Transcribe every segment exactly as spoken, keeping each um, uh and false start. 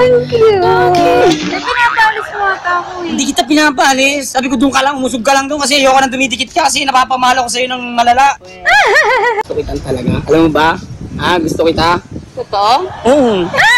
Ang cute! Pinapalis mo ata ako eh. Hindi kita pinapalis. Sabi ko doon ka lang, umusog ka lang doon kasi ayoko nang dumidikit ka kasi napapamalo ko sa'yo ng malala. Gusto kita talaga. Alam mo ba? Ah, gusto kita. Totoo? Oo.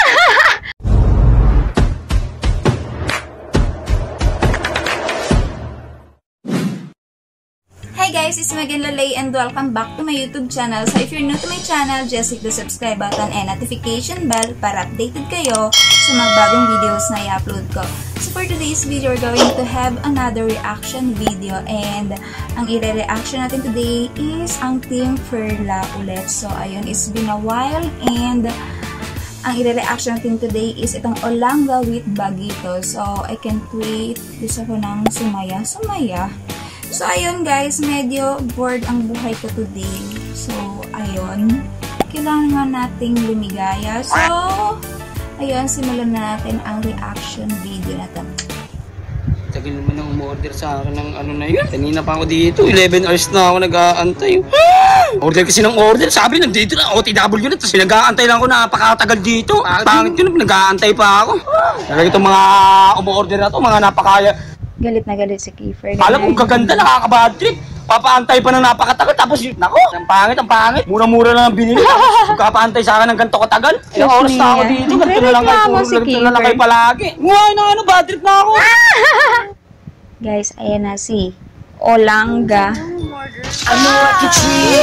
Hi guys, it's Megan Lalay and welcome back to my YouTube channel. So if you're new to my channel, just hit the subscribe button and notification bell para updated kayo sa mga bagong videos na i-upload ko. So for today's video, we're going to have another reaction video and ang i-reaction natin today is ang Team Ferla ulit. So ayun, it's been a while and ang i-reaction natin today is itong Olanga with Bagito. So I can't wait. Gusto ko ng sumaya. Sumaya. So, ayun guys, medyo bored ang buhay ko today. So, ayun. Kailangan nating lumigaya. So, ayun, simulan na natin ang reaction video na ito. Tagal naman ang umorder sa akin ng ano na yun. Kanina pa ako dito. eleven hours na ako nag-aantay. Order kasi ng order. Sabi nandito na O T W na. Tapos nag-aantay lang ako. Napakatagal dito. Pangit yun. Nag-aantay pa ako. Talaga itong mga umorder na to, mga napakaya. Galit na galit si Kiefer. Alam kong gaganda, nakaka-bad trip. Papaantay pa ng napakatagal. Tapos yun, nako, ang pangit, ang pangit. Mura-mura lang ang binili. Magkapaantay sa akin ng ganito katagal. Ilang oras na ako dito. Ganito na lang kayo. Puro ganito na lang kayo palagi. Nguhay na ano, bad trip na ako. Guys, ayan na si Olanga. Ano what you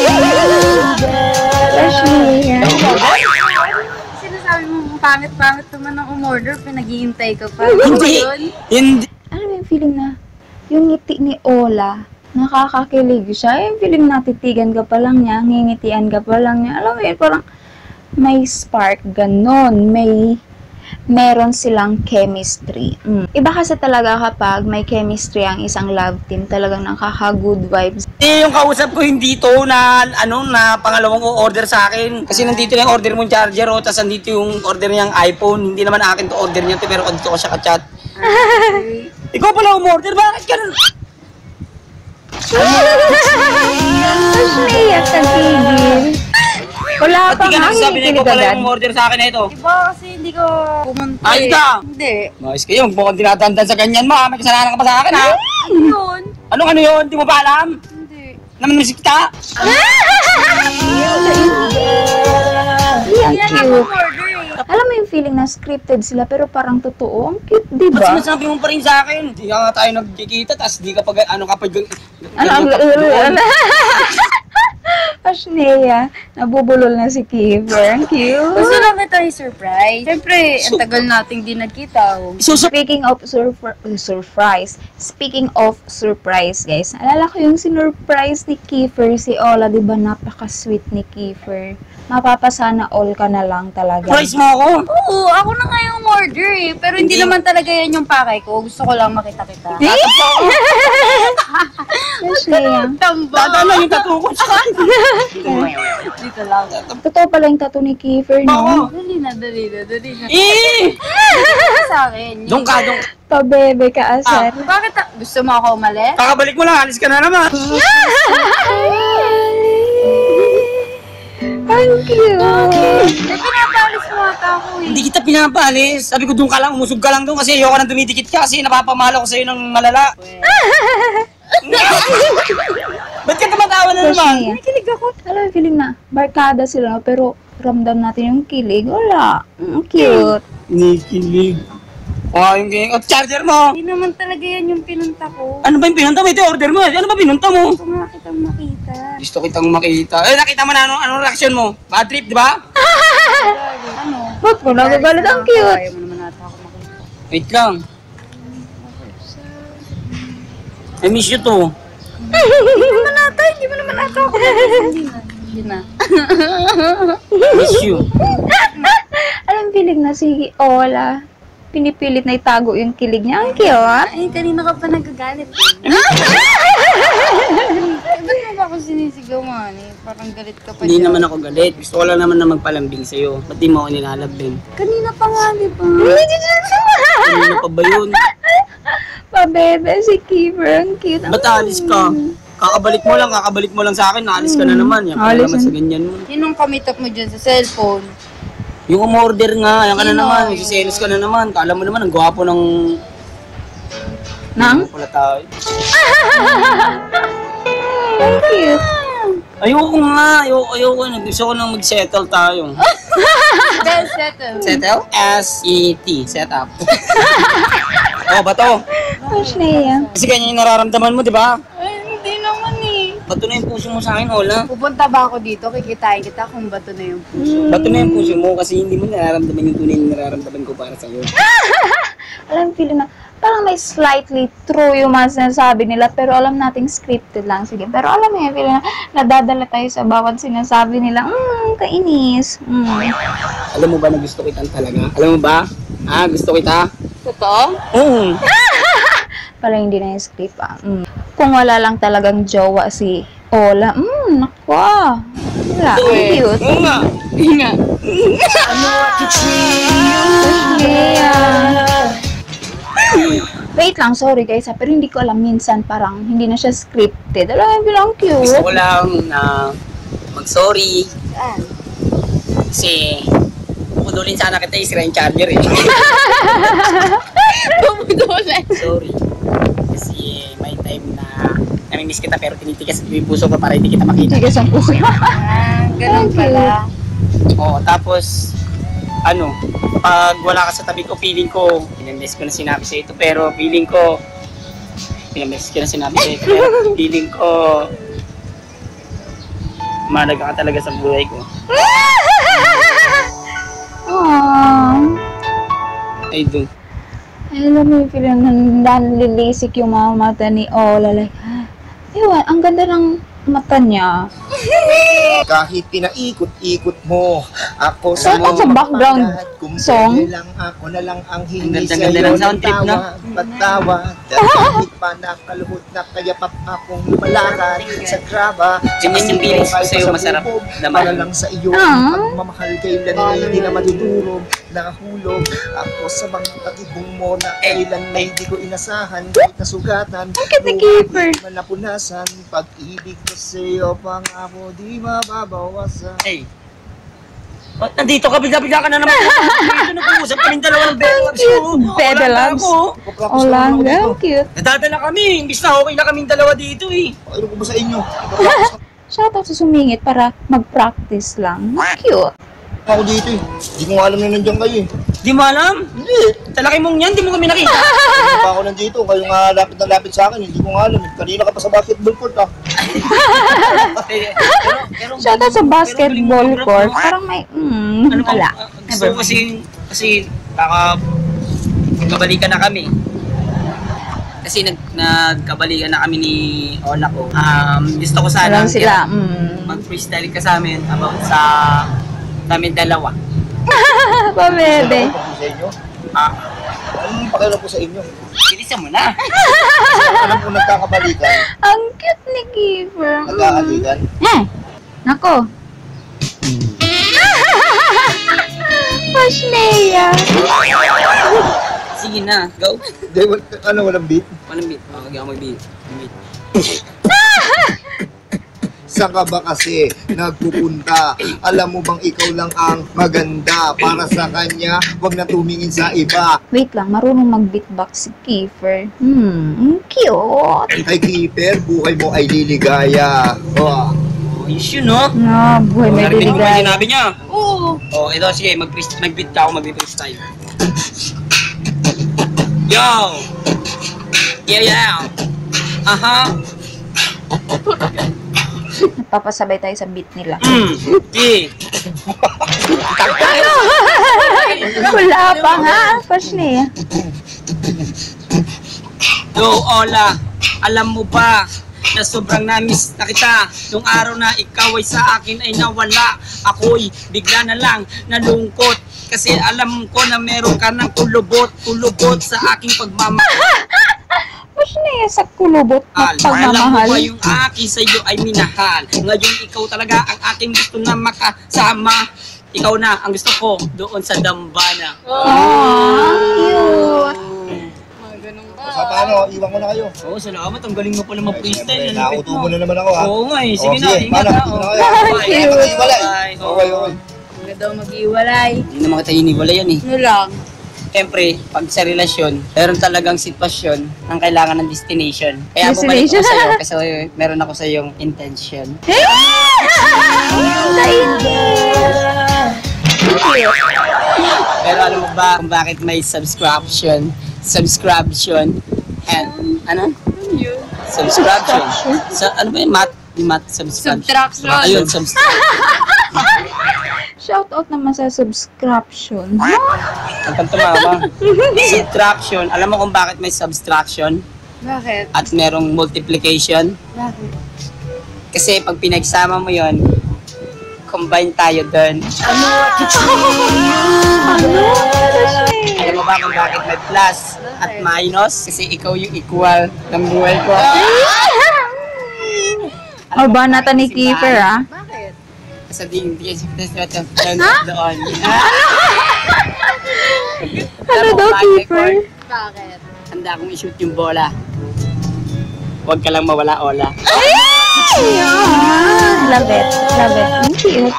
Sinasabi mo, pangit-pangit naman ang umorder. Pinag-iintay ka pa. Hindi. Hindi. Ano yung feeling na yung ngiti ni Ola, nakakakilig siya. Yung feeling na titigan ka pa lang niya, ngingitian ka pa lang niya. Alam mo yun, parang may spark, ganon. May, meron silang chemistry. Mm. Iba kasi talaga kapag may chemistry ang isang love team, talagang nakaka-good vibes. Eh, yung kausap ko hindi to na, ano, na pangalawang order sa akin. Kasi nandito na yung order mong charger, o, tapos nandito yung order niyang iPhone. Hindi naman akin to order niya, pero dito ko siya ka-chat. Ikaw pala umorder, bakit ka nun? Naiyak sa tigil. Wala pa nga, sabi na ikaw pala yung umorder sa akin na ito. Diba kasi hindi ko pumunta Ayos eh. ka! Hindi. Maayos kayo, huwag mo kang tinatandan sa ganyan mo, ha? May kasalanan ka pa sa akin, ha? Ano yun? Anong ano yun? Hindi mo pa alam? Hindi. Naman kita? Ang Yan ang cute. umorder eh. Alam mo yung feeling na scripted sila pero parang totoo. Ang cute, di Ba't ba? sinasabi mo pa rin sa akin? Hindi ka nga tayo nagkikita, tas di ka pa, ano ka pa, Ano ang Ashnea, nabubulol na si Kiefer. Ang cute. Gusto lang kita i-surprise. Siyempre, ang tagal nating di nagkita. Oh. Speaking of surpri- surprise, speaking of surprise, guys, alala ko yung sinurprise ni Kiefer si Ola, di ba napaka-sweet ni Kiefer. Mapapasana all ka na lang talaga. Price mo ako? Oo, ako na nga yung order eh. Pero hindi Hindi. naman talaga yan yung pakay ko. Gusto ko lang makita kita. Ashnea. Tamba! Tata lang yung tattoo ko. Dito lang. Totoo pala yung tattoo ni Kiefer, no? Dali na, dali na, dali na. Eh! Sa akin. Doon ka, doon. Pabebe ka, asar. Bakit? ah, Gusto mo ako umalis? Kakabalik mo lang, alis ka na naman. Ang cute. Eh, pinapalis mo ata ako eh. Hindi kita pinapalis. Sabi ko doon ka lang, umusog ka lang doon kasi ayoko nang dumidikit ka kasi napapamalo ko sa'yo ng malala. Ba't ka tumatawa na naman? Ashnea. Nakikilig ako. Alam mo yung feeling na barkada sila, pero ramdam natin yung kilig. Wala. Ang cute. Nikilig. Ah, yung game. At charger mo. Hindi naman talaga yan yung pinunta ko. Ano ba yung pinunta mo? Ito order mo. Ano ba pinunta mo? Gusto nga kitang makita. Gusto kitang makita. Eh, nakita mo na ano, anong reaction mo? Bad trip, di ba? Ano? Ba't mo nagagalit? Ang cute. Ayaw mo naman nata ako makita. Wait lang. I miss you too. Hindi naman nata, hindi mo naman nata ako makita. Hindi na. Hindi na. Miss you. Alam feeling na si Ola, pinipilit na itago yung kilig niya. Ang cute. Ay, kanina ka pa nagagalit. Eh, ba't mo ba ako sinisigaw, man? Eh, parang galit ka pa Hindi dyan. naman ako galit. Gusto ko lang naman na magpalambing sa'yo. Ba't di mo ako nilalambing? Kanina pa nga, di ba? Kanina pa ba yun? Pabebe si Kiefer. Ang cute. Ba't alis ka? Kakabalik mo lang, kakabalik mo lang sa akin. Naalis ka na naman. Yan pala Alis naman na. sa ganyan mo. Sinong kamitap mo dyan sa cellphone? Yung umorder nga, yan ka na Sino? naman, magsiselos ka na naman. Kala mo naman, ang gwapo ng... Nang? Ano pala tayo? Thank you. Ayoko nga, ayoko, ayoko na. Gusto ko nang mag-settle tayo. Well settled. Settle? S E T, set up. Oh, bato. Push na yan. Kasi ganyan yung nararamdaman mo, di ba? Ay, hindi naman eh. Bato na yung puso mo sa akin, Ola. Pupunta ba ako dito? Kikitain kita kung bato na yung puso. Bato na yung puso mo kasi hindi mo nararamdaman yung tunay na nararamdaman ko para sa'yo. Alam, feeling na, parang may slightly true yung mga sinasabi nila, pero alam nating scripted lang. Sige, pero alam mo yun, feeling na nadadala tayo sa bawat sinasabi nila. Hmm, kainis. Hmm. Alam mo ba na gusto kita talaga? Alam mo ba? Ah, gusto kita? Totoo? Oo. Parang hindi na yung script ah. Mm. Kung wala lang talagang jowa si Ola, mm, naku ah. Wala, ang cute. Oo nga. Nga. Yeah. Wait lang, sorry guys ha, pero hindi ko alam minsan parang hindi na siya scripted. Alam mo, bilang cute. Gusto ko lang na mag-sorry. Kasi pupudulin sana kita yung sira yung charger eh. Pumudulay. Sorry. Kasi may time na namimiss kita pero tinitigas ko yung puso ko para hindi kita makita. Sige, sampu ko. Ah, ganun Thank you. pala. Oo, tapos ano, pag wala ka sa tabi ko, feeling ko, pinamiss ko na sinabi sa ito, pero feeling ko, pinamiss ko na sinabi sa ito, pero feeling ko, malaga ka talaga sa buhay ko. Aww. I do. Ay, alam mo yung feeling na nanlilisik yung mga mata ni Ola. Like, ewan, ang ganda ng mata niya. Kahit pinaikot-ikot mo ako So, sa sa background kung song? pwede lang ako na lang ang hingi Ang sa'yo ganda-ganda ng ng sound trip, no? tawa, pagtawa. Kahit pa nakaluhod na kaya pa akong lumalakad sa graba. Ganyan yung feelings ko sa'yo, masarap naman. Para lang sa iyo, Ah. pagmamahal kailan na hindi na matutulog. Nakahulog ako sa mga pag-ibong mo na kailan na hindi ko inasahan. Kahit nasugatan, Bakit nag-keeper? man napunasan, pag-ibig ko sa'yo, pangako di mababawasan. Hey, ba't nandito ka? Bigla-bigla ka na naman. Dito nag-uusap kaming dalawang bedlabs ko. Bedlabs? Ola, ang cute. Nadadala kami. Imbis na okay na kaming dalawa dito eh. Ano ko ba sa inyo? Shoutout sa sumingit para mag-practice lang. Ang cute. Ako dito eh. Hindi ko nga alam na nandiyan kayo eh. Di mo alam? Hindi. Talaki mong yan, di mo kami nakita. Hindi pa ako nandito. Kayo nga lapit na lapit sa akin. Hindi ko nga alam. eh. Kanina ka pa sa basketball court ah. pero, pero, Shoutout sa basketball pero- court. Parang may, mm, Ano ba? wala. ah, Gusto ko kasi, kasi, kaka, nagkabalikan na kami. Kasi nag, nagkabalikan na kami ni Ola ko. Um, gusto ko sana Alam sila, mm. mag-freestyle ka sa amin about sa kami dalawa. Pabebe. Ano po sa inyo? Ah, Ano yung pakialam ko sa inyo? bilisan mo na. Kasi alam ko nagkakabalikan. Ang cute ni Giver. Nagkakalikan. Eh, nako. Pashlea. Sige na, go. Hindi, wal- ano walang beat? Walang beat. Oh, hindi ako mag-beat. Beat. Saan ka ba kasi nagpupunta? Alam mo bang ikaw lang ang maganda para sa kanya? Huwag na tumingin sa iba. Wait lang, marunong mag-beatbox si Kiefer. Hmm, ang cute. Kay Keeper, buhay mo ay liligaya. Oh. Oh, yun yun, no? Na, buhay may Narinig mo ba biligay. sinabi niya? Oo. Oh, ito, sige, mag-freest- mag-beat ka ako, mag-freestyle. Yo! Yeah, yeah! Aha! Papasabay tayo sa beat nila. Mm! Yeah! Wala pa nga, Pashlea. Yo, Ola, alam mo ba na sobrang namiss na kita nung araw na ikaw ay sa akin ay nawala. Ako'y bigla na lang nalungkot kasi alam ko na meron ka ng kulubot, kulubot sa aking pagmamahal. Pashlea sa kulubot na Alam mo pagmamahal. ba yung aking sa'yo ay minahal? Ngayon ikaw talaga ang aking gusto na makasama. Ikaw na ang gusto ko doon sa dambana. Aww, cute. Mga ganun ba? Sa paano, iwan ko na kayo. Oo, salamat. Ang galing mo pala mag-freestyle. Ang lupit Nakuto mo. mo na naman ako ha. Oo nga eh. Sige Oh, na, sige, ingat paano? na. Sige na Oh. kayo. Bye. Thank you. Wala eh. Bye. Okay, okay. Ang ganda daw mag-iwalay. Hindi naman kita hiniwala yan eh. Ano lang? Siyempre, pag sa relasyon, meron talagang sitwasyon ang kailangan ng destination. Kaya Destination? bumalik ako sa'yo kasi meron ako sa yung intention. Pero alam mo ba kung bakit may subscription? Subscription and ano? Subscription. Sa ano ba yung math? Yung math subscription. Subtraction. Ayun, subscription. Shoutout naman sa subscription. Ang tumama. Subtraction. Alam mo kung bakit may subtraction Bakit? at merong multiplication? Bakit? Kasi pag pinagsama mo yon, combine tayo doon. Ano? Alam mo ba kung bakit may plus at minus? Kasi ikaw yung equal ng buhay ko. O ba nata ni Kiefer ah? Bakit? Sa hindi kasi doon. Ano daw, Kiefer? Bakit? Handa akong i-shoot yung bola. Huwag ka lang mawala, Ola. Love it. Love it. Ang cute.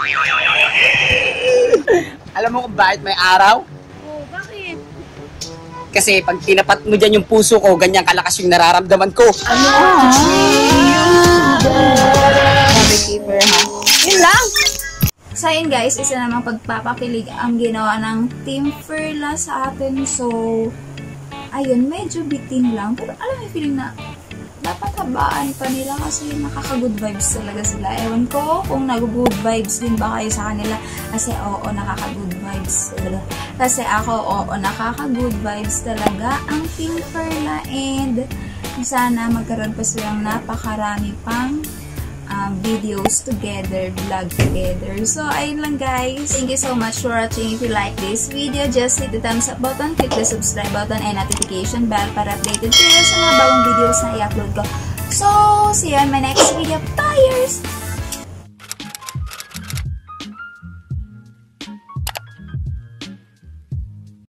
Alam mo kung bakit may araw? Oh, bakit? Kasi pag tinapat mo dyan yung puso ko, ganyan kalakas yung nararamdaman ko. Love it, Kiefer ha? Yun lang! So, ayun guys, isa namang pagpapakilig ang ginawa ng Team Ferla sa atin. So, ayun, medyo bitin lang. Pero alam mo, feeling na dapat habaan pa nila kasi nakaka-good vibes talaga sila. Ewan ko kung nag-good vibes din ba kayo sa kanila. Kasi oo, nakaka-good vibes talaga. Kasi ako, oo, nakaka-good vibes talaga ang Team Ferla. And sana magkaroon pa silang napakarami pang Um, videos together, vlog together. So, ayun lang guys. Thank you so much for watching. If you like this video, just hit the thumbs up button, click the subscribe button, and notification bell para updated kayo sa mga bagong videos na i-upload ko. So, see you on my next video. Bye!